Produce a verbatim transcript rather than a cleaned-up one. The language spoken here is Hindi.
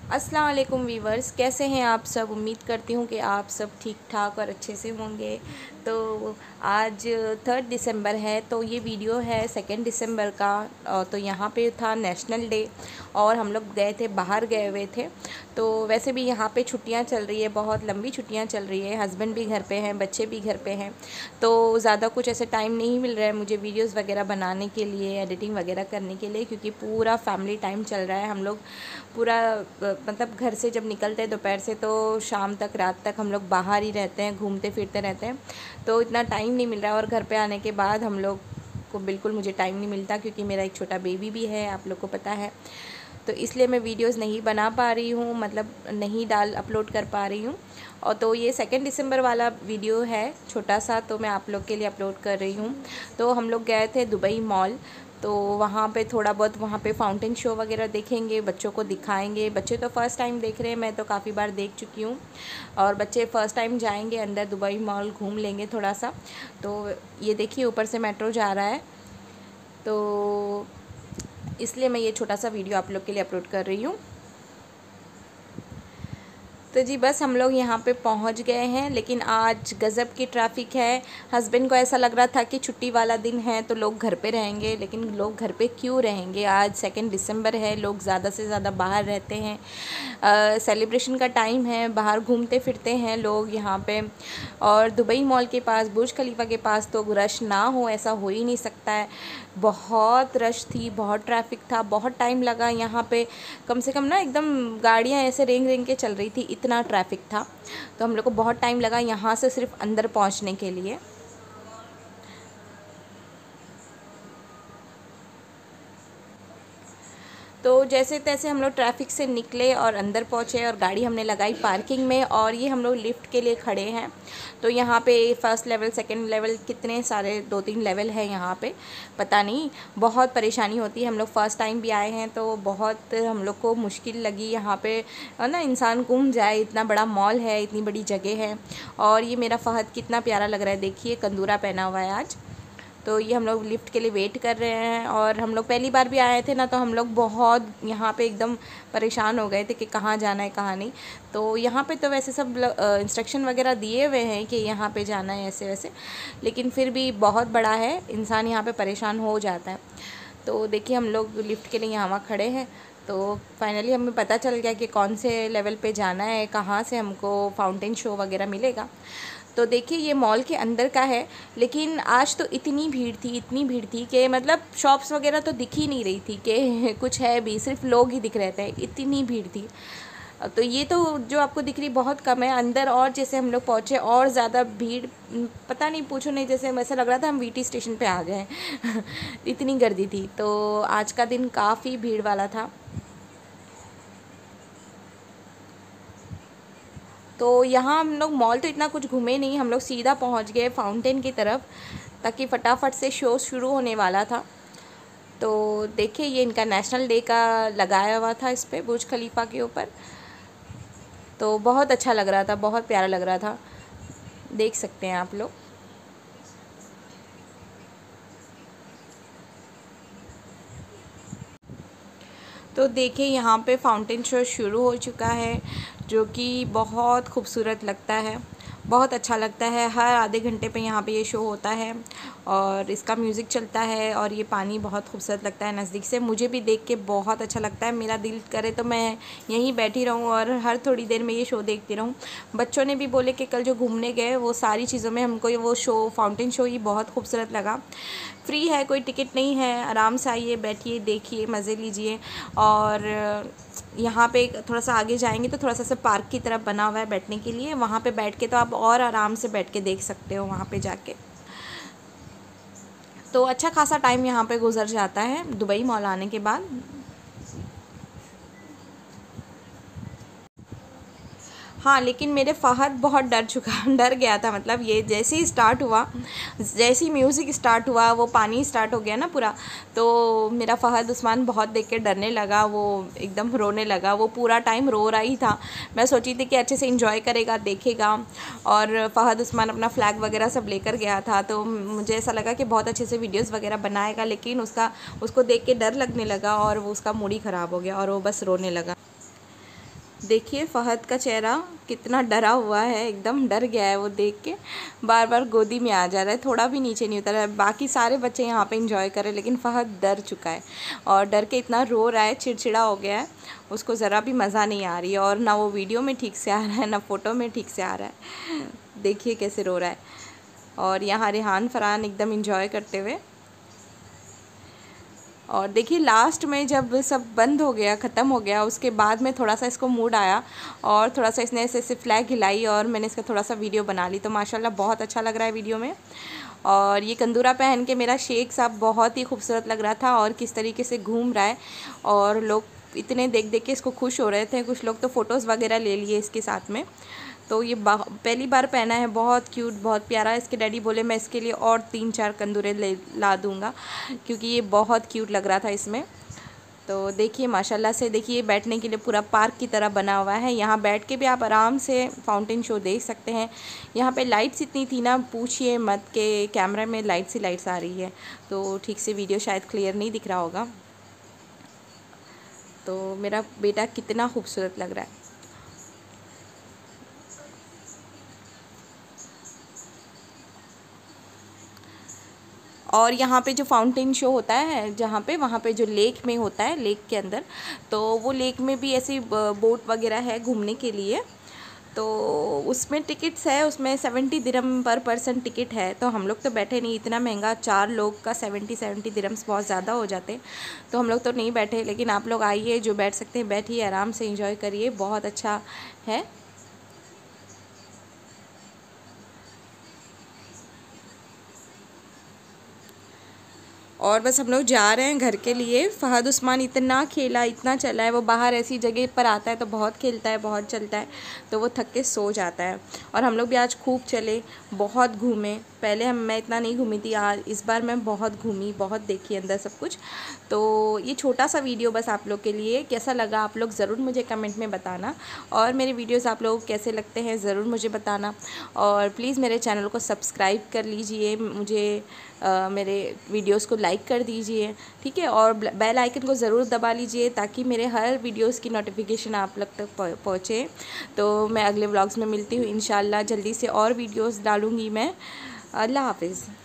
अस्सलाम वालेकुम वीवर्स, कैसे हैं आप सब। उम्मीद करती हूँ कि आप सब ठीक ठाक और अच्छे से होंगे। तो आज थर्ड दिसंबर है, तो ये वीडियो है सेकेंड दिसंबर का। तो यहाँ पे था नेशनल डे और हम लोग गए थे, बाहर गए हुए थे। तो वैसे भी यहाँ पे छुट्टियाँ चल रही है, बहुत लंबी छुट्टियाँ चल रही है। हस्बैंड भी घर पे हैं, बच्चे भी घर पे हैं, तो ज़्यादा कुछ ऐसे टाइम नहीं मिल रहा है मुझे वीडियोस वगैरह बनाने के लिए, एडिटिंग वगैरह करने के लिए, क्योंकि पूरा फैमिली टाइम चल रहा है। हम लोग पूरा मतलब घर से जब निकलते हैं दोपहर से तो शाम तक, रात तक हम लोग बाहर ही रहते हैं, घूमते फिरते रहते हैं। तो इतना टाइम नहीं मिल रहा है। और घर पे आने के बाद हम लोग को बिल्कुल मुझे टाइम नहीं मिलता, क्योंकि मेरा एक छोटा बेबी भी है, आप लोग को पता है। तो इसलिए मैं वीडियोस नहीं बना पा रही हूँ, मतलब नहीं डाल अपलोड कर पा रही हूँ। और तो ये सेकेंड दिसंबर वाला वीडियो है छोटा सा, तो मैं आप लोग के लिए अपलोड कर रही हूँ। तो हम लोग गए थे दुबई मॉल, तो वहाँ पे थोड़ा बहुत वहाँ पे फाउंटेन शो वगैरह देखेंगे, बच्चों को दिखाएंगे। बच्चे तो फ़र्स्ट टाइम देख रहे हैं, मैं तो काफ़ी बार देख चुकी हूँ, और बच्चे फ़र्स्ट टाइम जाएंगे अंदर दुबई मॉल, घूम लेंगे थोड़ा सा। तो ये देखिए ऊपर से मेट्रो जा रहा है, तो इसलिए मैं ये छोटा सा वीडियो आप लोग के लिए अपलोड कर रही हूँ। तो जी बस हम लोग यहाँ पे पहुँच गए हैं, लेकिन आज गज़ब की ट्रैफिक है। हस्बैंड को ऐसा लग रहा था कि छुट्टी वाला दिन है तो लोग घर पे रहेंगे, लेकिन लोग घर पे क्यों रहेंगे। आज सेकेंड दिसंबर है, लोग ज़्यादा से ज़्यादा बाहर रहते हैं, सेलिब्रेशन का टाइम है, बाहर घूमते फिरते हैं लोग यहाँ पे। और दुबई मॉल के पास, बुर्ज खलीफा के पास तो रश ना हो ऐसा हो ही नहीं सकता है। बहुत रश थी, बहुत ट्रैफिक था, बहुत टाइम लगा यहाँ पे। कम से कम ना एकदम गाड़ियाँ ऐसे रेंग रेंग के चल रही थी, इतना ट्रैफिक था। तो हम लोग को बहुत टाइम लगा यहाँ से सिर्फ अंदर पहुँचने के लिए। तो जैसे तैसे हम लोग ट्रैफिक से निकले और अंदर पहुँचे, और गाड़ी हमने लगाई पार्किंग में, और ये हम लोग लिफ्ट के लिए खड़े हैं। तो यहाँ पे फर्स्ट लेवल, सेकंड लेवल, कितने सारे दो तीन लेवल है यहाँ पे, पता नहीं। बहुत परेशानी होती है, हम लोग फ़र्स्ट टाइम भी आए हैं तो बहुत हम लोग को मुश्किल लगी यहाँ पे, है ना। इंसान गुम जाए, इतना बड़ा मॉल है, इतनी बड़ी जगह है। और ये मेरा फ़हद कितना प्यारा लग रहा है, देखिए कंदूरा पहना हुआ है आज। तो ये हम लोग लिफ्ट के लिए वेट कर रहे हैं। और हम लोग पहली बार भी आए थे ना, तो हम लोग बहुत यहाँ पे एकदम परेशान हो गए थे कि कहाँ जाना है कहाँ नहीं। तो यहाँ पे तो वैसे सब इंस्ट्रक्शन वगैरह दिए हुए हैं कि यहाँ पे जाना है ऐसे वैसे, लेकिन फिर भी बहुत बड़ा है, इंसान यहाँ पे परेशान हो जाता है। तो देखिए हम लोग लिफ्ट के लिए यहाँ खड़े हैं। तो फाइनली हमें पता चल गया कि कौन से लेवल पे जाना है, कहाँ से हमको फाउंटेन शो वगैरह मिलेगा। तो देखिए ये मॉल के अंदर का है, लेकिन आज तो इतनी भीड़ थी, इतनी भीड़ थी कि मतलब शॉप्स वगैरह तो दिख ही नहीं रही थी कि कुछ है भी, सिर्फ लोग ही दिख रहे थे, इतनी भीड़ थी। तो ये तो जो आपको दिख रही बहुत कम है, अंदर और जैसे हम लोग पहुँचे और ज़्यादा भीड़, पता नहीं, पूछो नहीं, जैसे ऐसा लग रहा था हम वीटी स्टेशन पे आ गए इतनी गर्दी थी। तो आज का दिन काफ़ी भीड़ वाला था। तो यहाँ हम लोग मॉल तो इतना कुछ घूमे नहीं, हम लोग सीधा पहुँच गए फाउंटेन की तरफ, ताकि फटाफट से शो शुरू होने वाला था। तो देखिए ये इनका नेशनल डे का लगाया हुआ था इस पर, बुर्ज खलीफा के ऊपर। तो बहुत अच्छा लग रहा था, बहुत प्यारा लग रहा था, देख सकते हैं आप लोग। तो देखिए यहाँ पे फाउंटेन शो शुरू हो चुका है, जो कि बहुत खूबसूरत लगता है, बहुत अच्छा लगता है। हर आधे घंटे पे यहाँ पे ये शो होता है और इसका म्यूज़िक चलता है, और ये पानी बहुत खूबसूरत लगता है नज़दीक से, मुझे भी देख के बहुत अच्छा लगता है। मेरा दिल करे तो मैं यहीं बैठी रहूँ और हर थोड़ी देर में ये शो देखती रहूँ। बच्चों ने भी बोले कि कल जो घूमने गए वो सारी चीज़ों में हमको वो शो, फाउंटेन शो ही बहुत खूबसूरत लगा। फ्री है, कोई टिकट नहीं है, आराम से आइए, बैठिए, देखिए, मज़े लीजिए। और यहाँ पे थोड़ा सा आगे जाएंगे तो थोड़ा सा सा पार्क की तरफ बना हुआ है बैठने के लिए, वहाँ पे बैठ के तो आप और आराम से बैठ के देख सकते हो वहाँ पे जाके। तो अच्छा खासा टाइम यहाँ पे गुजर जाता है दुबई मॉल आने के बाद। हाँ, लेकिन मेरे फ़हद बहुत डर चुका डर गया था, मतलब ये जैसे ही स्टार्ट हुआ, जैसे ही म्यूज़िक स्टार्ट हुआ, वो पानी स्टार्ट हो गया ना पूरा, तो मेरा फ़हद उस्मान बहुत देख के डरने लगा, वो एकदम रोने लगा, वो पूरा टाइम रो रहा ही था। मैं सोची थी कि अच्छे से इंजॉय करेगा, देखेगा, और फ़हद उस्मान अपना फ़्लैग वगैरह सब लेकर गया था, तो मुझे ऐसा लगा कि बहुत अच्छे से वीडियोज़ वगैरह बनाएगा, लेकिन उसका उसको देख के डर लगने लगा और वो उसका मूड ही ख़राब हो गया और वो बस रोने लगा। देखिए फ़हद का चेहरा कितना डरा हुआ है, एकदम डर गया है वो देख के, बार बार गोदी में आ जा रहा है, थोड़ा भी नीचे नहीं उतर रहा है। बाकी सारे बच्चे यहाँ पे एंजॉय कर रहे हैं, लेकिन फ़हद डर चुका है और डर के इतना रो रहा है, चिड़चिड़ा हो गया है, उसको ज़रा भी मज़ा नहीं आ रही है और ना वो वीडियो में ठीक से आ रहा है ना फ़ोटो में ठीक से आ रहा है। देखिए कैसे रो रहा है। और यहाँ रेहान फ़रहान एकदम इंजॉय करते हुए। और देखिए लास्ट में जब सब बंद हो गया, ख़त्म हो गया, उसके बाद में थोड़ा सा इसको मूड आया और थोड़ा सा इसने ऐसे ऐसे फ्लैग हिलाई और मैंने इसका थोड़ा सा वीडियो बना ली। तो माशाल्लाह बहुत अच्छा लग रहा है वीडियो में। और ये कंदूरा पहन के मेरा शेख साहब बहुत ही खूबसूरत लग रहा था और किस तरीके से घूम रहा है और लोग इतने देख देख के इसको खुश हो रहे थे। कुछ लोग तो फ़ोटोज़ वगैरह ले लिए इसके साथ में। तो ये पहली बार पहना है, बहुत क्यूट, बहुत प्यारा। इसके डैडी बोले मैं इसके लिए और तीन चार कंदूरे ले ला दूँगा क्योंकि ये बहुत क्यूट लग रहा था इसमें। तो देखिए माशाल्लाह से, देखिए बैठने के लिए पूरा पार्क की तरह बना हुआ है। यहाँ बैठ के भी आप आराम से फाउंटेन शो देख सकते हैं। यहाँ पे लाइट्स इतनी थी ना, पूछिए मत, के कैमरे में लाइट्स ही लाइट्स आ रही है, तो ठीक से वीडियो शायद क्लियर नहीं दिख रहा होगा। तो मेरा बेटा कितना खूबसूरत लग रहा है। और यहाँ पे जो फाउंटेन शो होता है, जहाँ पे वहाँ पे जो लेक में होता है, लेक के अंदर, तो वो लेक में भी ऐसी बोट वगैरह है घूमने के लिए। तो उसमें टिकट्स है, उसमें सेवेंटी दिरहम पर पर्सन टिकट है। तो हम लोग तो बैठे नहीं, इतना महंगा, चार लोग का सेवेंटी सेवेंटी दिरहम्स बहुत ज़्यादा हो जाते, तो हम लोग तो नहीं बैठे। लेकिन आप लोग आइए, जो बैठ सकते हैं बैठिए, आराम से एंजॉय करिए, बहुत अच्छा है। और बस हम लोग जा रहे हैं घर के लिए। फ़हद उस्मान इतना खेला, इतना चला है, वो बाहर ऐसी जगह पर आता है तो बहुत खेलता है, बहुत चलता है, तो वो थक के सो जाता है। और हम लोग भी आज खूब चले, बहुत घूमे। पहले हम मैं इतना नहीं घूमी थी, आज इस बार मैं बहुत घूमी, बहुत देखी अंदर सब कुछ। तो ये छोटा सा वीडियो बस आप लोग के लिए, कैसा लगा आप लोग ज़रूर मुझे कमेंट में बताना। और मेरे वीडियोज़ आप लोग कैसे लगते हैं ज़रूर मुझे बताना। और प्लीज़ मेरे चैनल को सब्सक्राइब कर लीजिए, मुझे आ, मेरे वीडियोस को लाइक कर दीजिए, ठीक है। और बेल आइकन को ज़रूर दबा लीजिए ताकि मेरे हर वीडियोस की नोटिफिकेशन आप लोग तक पहुँचे। तो मैं अगले व्लॉग्स में मिलती हूँ इंशाल्लाह, जल्दी से और वीडियोस डालूँगी मैं। अल्लाह हाफिज़।